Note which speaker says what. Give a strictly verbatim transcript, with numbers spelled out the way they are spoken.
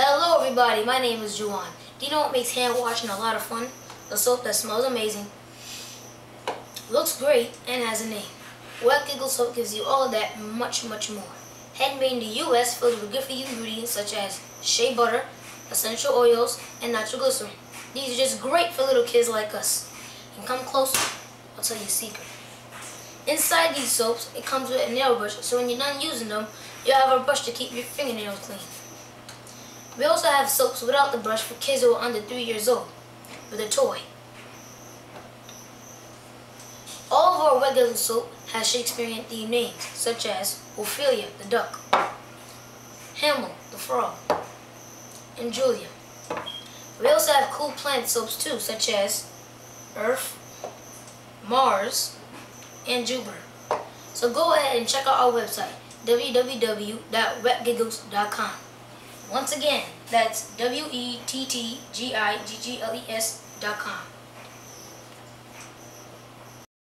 Speaker 1: Hello everybody, my name is Juwan. Do you know what makes hand washing a lot of fun? The soap that smells amazing, looks great, and has a name. Wet Giggles soap gives you all of that and much, much more. Handmade in the U S, filled with good-for-you ingredients such as shea butter, essential oils, and natural glycerin. These are just great for little kids like us. And come closer, I'll tell you a secret. Inside these soaps, it comes with a nail brush, so when you're done using them, you'll have a brush to keep your fingernails clean. We also have soaps without the brush for kids who are under three years old, with a toy. All of our Wet Giggles soap has Shakespearean themed names, such as Ophelia the duck, Hamlet the frog, and Julia. We also have cool planet soaps too, such as Earth, Mars, and Jupiter. So go ahead and check out our website, w w w dot wet giggles dot com. Once again, that's W E T T G I G G L E S dot com.